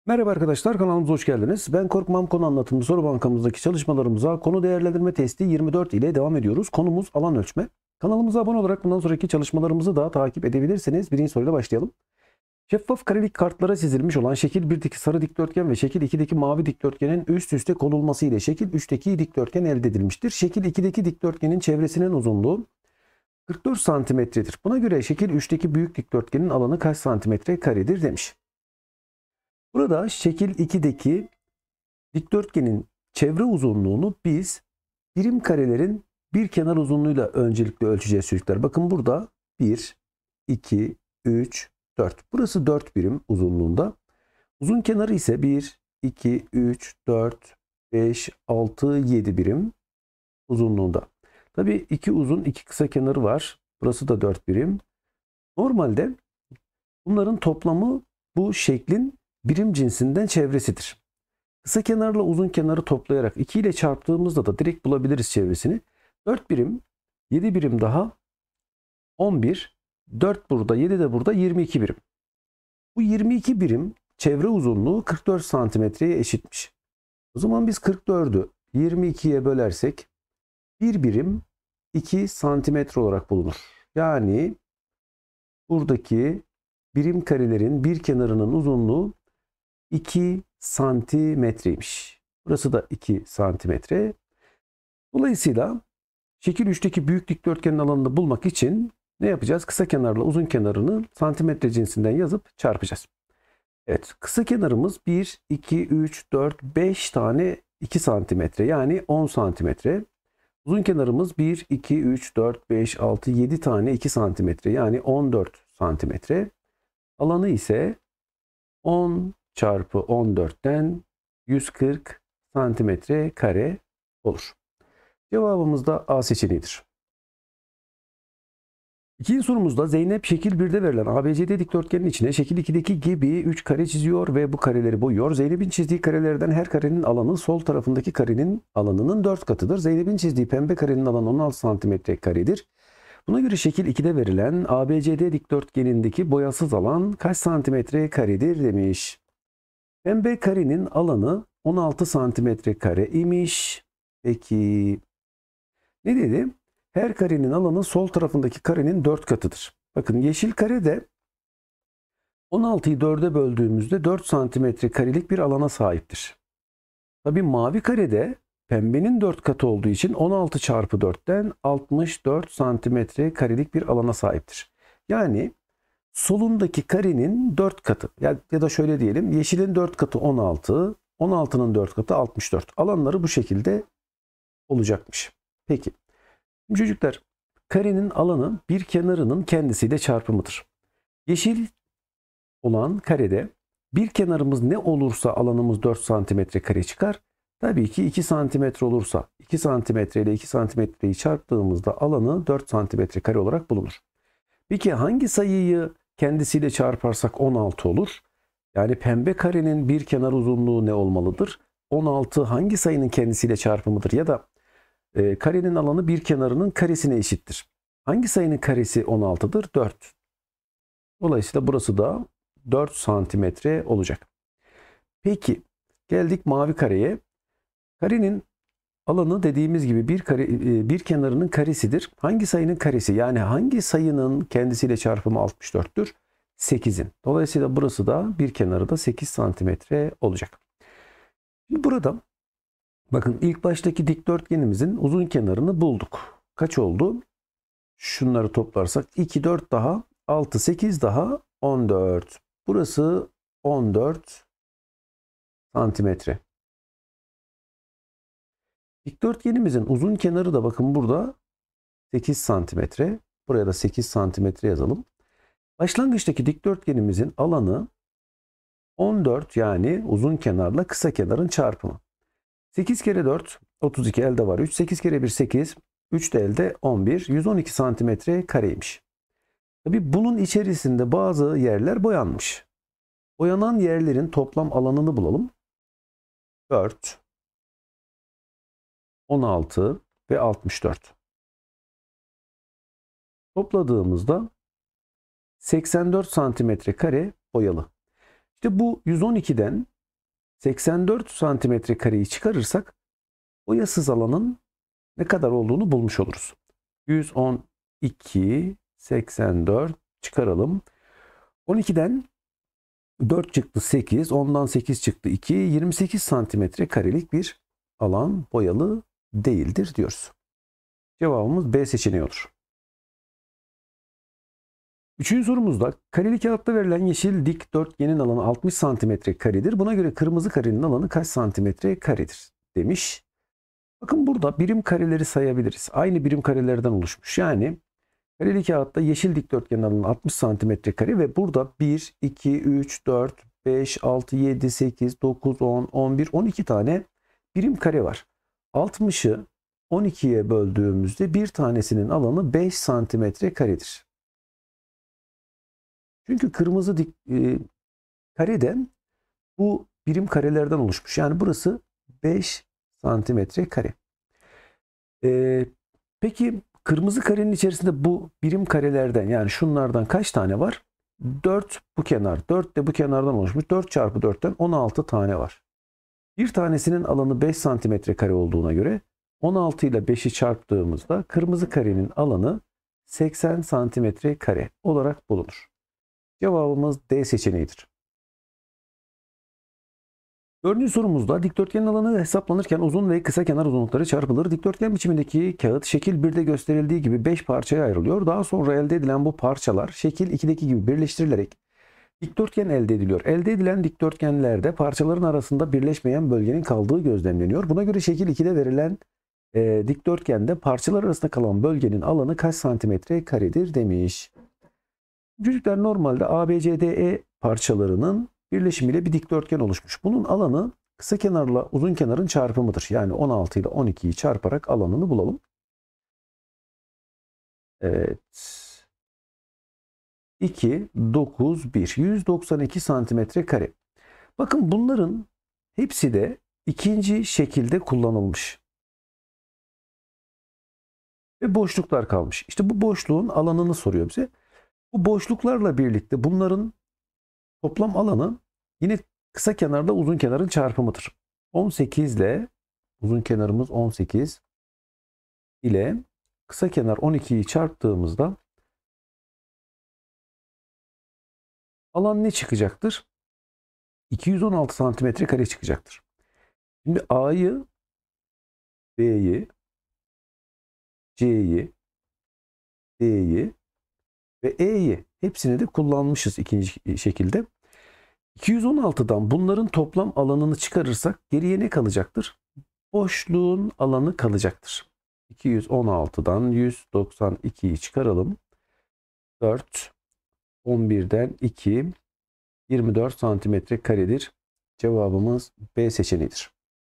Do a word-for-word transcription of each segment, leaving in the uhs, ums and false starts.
Merhaba arkadaşlar, kanalımıza hoş geldiniz. Ben Korkmam Konu Anlatımı soru bankamızdaki çalışmalarımıza konu değerlendirme testi yirmi dört ile devam ediyoruz. Konumuz alan ölçme. Kanalımıza abone olarak bundan sonraki çalışmalarımızı da takip edebilirsiniz. Birinci soruyla başlayalım. Şeffaf karelik kartlara çizilmiş olan şekil birdeki sarı dikdörtgen ve şekil ikideki mavi dikdörtgenin üst üste konulması ile şekil üçteki dikdörtgen elde edilmiştir. Şekil ikideki dikdörtgenin çevresinin uzunluğu kırk dört santimetredir. Buna göre şekil üçteki büyük dikdörtgenin alanı kaç santimetre karedir demiş. Burada şekil ikideki dikdörtgenin çevre uzunluğunu biz birim karelerin bir kenar uzunluğuyla öncelikle ölçeceğiz çocuklar. Bakın burada bir, iki, üç, dört. Burası dört birim uzunluğunda. Uzun kenarı ise bir, iki, üç, dört, beş, altı, yedi birim uzunluğunda. Tabii iki uzun, iki kısa kenarı var. Burası da dört birim. Normalde bunların toplamı bu şeklin birim cinsinden çevresidir. Kısa kenarla uzun kenarı toplayarak iki ile çarptığımızda da direkt bulabiliriz çevresini. dört birim, yedi birim daha on bir, dört burada, yedi de burada yirmi iki birim. Bu yirmi iki birim çevre uzunluğu kırk dört santimetreye eşitmiş. O zaman biz kırk dördü yirmi ikiye bölersek bir birim iki santimetre olarak bulunur. Yani buradaki birim karelerin bir kenarının uzunluğu iki santimetreymiş. Burası da iki santimetre. Dolayısıyla şekil üçteki büyük dikdörtgenin alanını bulmak için ne yapacağız? Kısa kenarla uzun kenarını santimetre cinsinden yazıp çarpacağız. Evet, kısa kenarımız bir, iki, üç, dört, beş tane iki santimetre, yani on santimetre. Uzun kenarımız bir, iki, üç, dört, beş, altı, yedi tane iki santimetre, yani on dört santimetre. Alanı ise on çarpı on dörtten yüz kırk santimetre kare olur. Cevabımız da A seçeneğidir. İkinci sorumuzda Zeynep şekil birde verilen A B C D dikdörtgenin içine şekil ikideki gibi üç kare çiziyor ve bu kareleri boyuyor. Zeynep'in çizdiği karelerden her karenin alanı sol tarafındaki karenin alanının dört katıdır. Zeynep'in çizdiği pembe karenin alanı on altı santimetre karedir. Buna göre şekil ikide verilen A B C D dikdörtgenindeki boyasız alan kaç santimetre karedir demiş. Pembe karenin alanı on altı santimetre kare imiş. Peki ne dedi? Her karenin alanı sol tarafındaki karenin dört katıdır. Bakın yeşil kare de on altıyı dörde böldüğümüzde dört santimetre karelik bir alana sahiptir. Tabii mavi kare de pembenin dört katı olduğu için on altı çarpı dörtten altmış dört santimetre karelik bir alana sahiptir. Yani solundaki karenin dört katı, ya, ya da şöyle diyelim, yeşilin dört katı on altı, on altının dört katı altmış dört. Alanları bu şekilde olacakmış. Peki. Şimdi çocuklar, karenin alanı bir kenarının kendisiyle çarpımıdır. Yeşil olan karede bir kenarımız ne olursa alanımız dört santimetre kare çıkar. Tabii ki iki santimetre olursa iki santimetre ile iki santimetreyi çarptığımızda alanı dört santimetre kare olarak bulunur. Peki hangi sayıyı kendisiyle çarparsak on altı olur? Yani pembe karenin bir kenar uzunluğu ne olmalıdır? on altı hangi sayının kendisiyle çarpımıdır? Ya da e, karenin alanı bir kenarının karesine eşittir. Hangi sayının karesi on altıdır? dört. Dolayısıyla burası da dört santimetre olacak. Peki geldik mavi kareye. Karenin alanı dediğimiz gibi bir kare, bir kenarının karesidir. Hangi sayının karesi? Yani hangi sayının kendisiyle çarpımı altmış dörttür? sekizin. Dolayısıyla burası da bir kenarı da sekiz santimetre olacak. Şimdi burada bakın ilk baştaki dikdörtgenimizin uzun kenarını bulduk. Kaç oldu? Şunları toplarsak iki, dört daha altı, sekiz daha on dört. Burası on dört santimetre. Dikdörtgenimizin uzun kenarı da bakın burada sekiz santimetre. Buraya da sekiz santimetre yazalım. Başlangıçtaki dikdörtgenimizin alanı on dört, yani uzun kenarla kısa kenarın çarpımı. sekiz kere dört otuz iki, elde var üç. sekiz kere bir sekiz. üç de elde on bir. yüz on iki santimetre kareymiş. Tabii bunun içerisinde bazı yerler boyanmış. Boyanan yerlerin toplam alanını bulalım. dört, on altı ve altmış dört. Topladığımızda seksen dört santimetre kare boyalı. İşte bu yüz on ikiden seksen dört santimetre kareyi çıkarırsak boyasız alanın ne kadar olduğunu bulmuş oluruz. yüz on iki, seksen dört çıkaralım. on ikiden dört çıktı sekiz, ondan sekiz çıktı iki, yirmi sekiz santimetre karelik bir alan boyalı değildir diyoruz. Cevabımız B seçeneği olur. Üçüncü sorumuzda kareli kağıtta verilen yeşil dikdörtgenin alanı altmış santimetre karedir. Buna göre kırmızı karenin alanı kaç santimetre karedir demiş. Bakın burada birim kareleri sayabiliriz. Aynı birim karelerden oluşmuş. Yani kareli kağıtta yeşil dikdörtgenin alanı altmış santimetre kare ve burada bir, iki, üç, dört, beş, altı, yedi, sekiz, dokuz, on, on bir, on iki tane birim kare var. altmışı on ikiye böldüğümüzde bir tanesinin alanı beş santimetre karedir. Çünkü kırmızı dik, e, karede bu birim karelerden oluşmuş. Yani burası beş santimetre kare. E, peki kırmızı karenin içerisinde bu birim karelerden yani şunlardan kaç tane var? dört bu kenar. dört de bu kenardan oluşmuş. dört çarpı dörtten on altı tane var. Bir tanesinin alanı beş santimetre kare olduğuna göre on altı ile beşi çarptığımızda kırmızı karenin alanı seksen santimetre kare olarak bulunur. Cevabımız D seçeneğidir. Dördüncü sorumuzda dikdörtgenin alanı hesaplanırken uzun ve kısa kenar uzunlukları çarpılır. Dikdörtgen biçimindeki kağıt şekil birde gösterildiği gibi beş parçaya ayrılıyor. Daha sonra elde edilen bu parçalar şekil ikideki gibi birleştirilerek dikdörtgen elde ediliyor. Elde edilen dikdörtgenlerde parçaların arasında birleşmeyen bölgenin kaldığı gözlemleniyor. Buna göre şekil ikide verilen e, dikdörtgende parçalar arasında kalan bölgenin alanı kaç santimetre karedir demiş. Çocuklar normalde A B C D E parçalarının birleşimiyle bir dikdörtgen oluşmuş. Bunun alanı kısa kenarla uzun kenarın çarpımıdır. Yani on altı ile on ikiyi çarparak alanını bulalım. Evet. iki, dokuz, bir. yüz doksan iki santimetre kare. Bakın bunların hepsi de ikinci şekilde kullanılmış. Ve boşluklar kalmış. İşte bu boşluğun alanını soruyor bize. Bu boşluklarla birlikte bunların toplam alanı yine kısa kenarla uzun kenarın çarpımıdır. on sekiz ile uzun kenarımız on sekiz ile kısa kenar on ikiyi çarptığımızda alan ne çıkacaktır? iki yüz on altı santimetre kare çıkacaktır. Şimdi A'yı, B'yi, C'yi, D'yi ve E'yi hepsini de kullanmışız ikinci şekilde. iki yüz on altıdan bunların toplam alanını çıkarırsak geriye ne kalacaktır? Boşluğun alanı kalacaktır. iki yüz on altıdan yüz doksan ikiyi çıkaralım. dört, on birden iki, yirmi dört santimetre karedir. Cevabımız B seçeneğidir.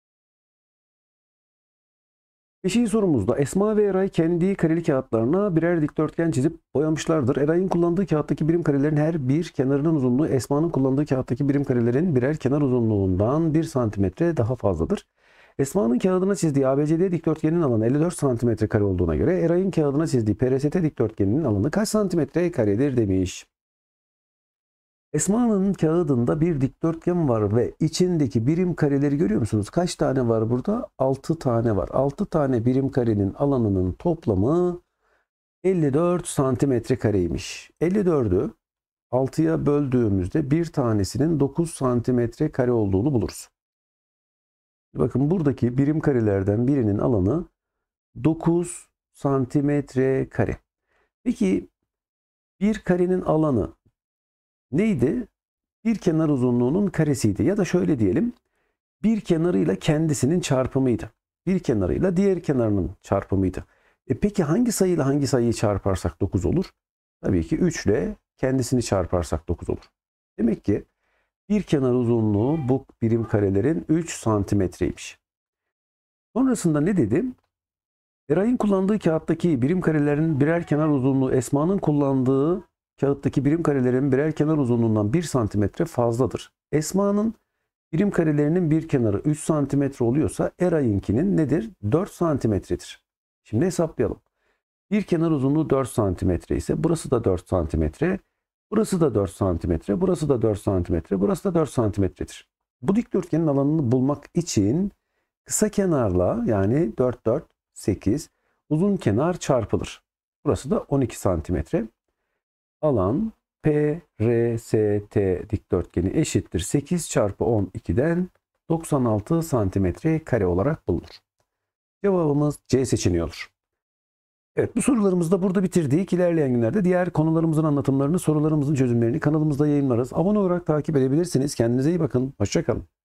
Beşinci sorumuzda Esma ve Eray kendi kareli kağıtlarına birer dikdörtgen çizip boyamışlardır. Eray'ın kullandığı kağıttaki birim karelerin her bir kenarının uzunluğu Esma'nın kullandığı kağıttaki birim karelerin birer kenar uzunluğundan bir santimetre daha fazladır. Esma'nın kağıdına çizdiği A B C D dikdörtgenin alanı elli dört santimetre kare olduğuna göre Eray'ın kağıdına çizdiği P R S T dikdörtgeninin alanı kaç santimetre karedir demiş. Esma'nın kağıdında bir dikdörtgen var ve içindeki birim kareleri görüyor musunuz? Kaç tane var burada? altı tane var. altı tane birim karenin alanının toplamı elli dört santimetre kareymiş. elli dördü altıya böldüğümüzde bir tanesinin dokuz santimetre kare olduğunu buluruz. Bakın buradaki birim karelerden birinin alanı dokuz santimetre kare. Peki bir karenin alanı neydi? Bir kenar uzunluğunun karesiydi. Ya da şöyle diyelim. Bir kenarıyla kendisinin çarpımıydı. Bir kenarıyla diğer kenarının çarpımıydı. E peki hangi sayıyla hangi sayıyı çarparsak dokuz olur? Tabii ki üç ile kendisini çarparsak dokuz olur. Demek ki bir kenar uzunluğu bu birim karelerin üç santimetreymiş. Sonrasında ne dedim? Eray'ın kullandığı kağıttaki birim karelerin birer kenar uzunluğu Esma'nın kullandığı kağıttaki birim karelerin birer kenar uzunluğundan bir santimetre fazladır. Esma'nın birim karelerinin bir kenarı üç santimetre oluyorsa Eray'ınkinin nedir? dört santimetredir. Şimdi hesaplayalım. Bir kenar uzunluğu dört santimetre ise burası da dört santimetre, burası da dört santimetre, burası da dört santimetre, burası da dört santimetredir. Bu dikdörtgenin alanını bulmak için kısa kenarla yani dört, dört, sekiz, uzun kenar çarpılır. Burası da on iki santimetre. Alan P R S T dikdörtgeni eşittir sekiz çarpı on ikiden doksan altı santimetre kare olarak bulunur. Cevabımız C seçeneği olur. Evet, bu sorularımızı da burada bitirdik. İlerleyen günlerde diğer konularımızın anlatımlarını, sorularımızın çözümlerini kanalımızda yayınlarız. Abone olarak takip edebilirsiniz. Kendinize iyi bakın. Hoşça kalın.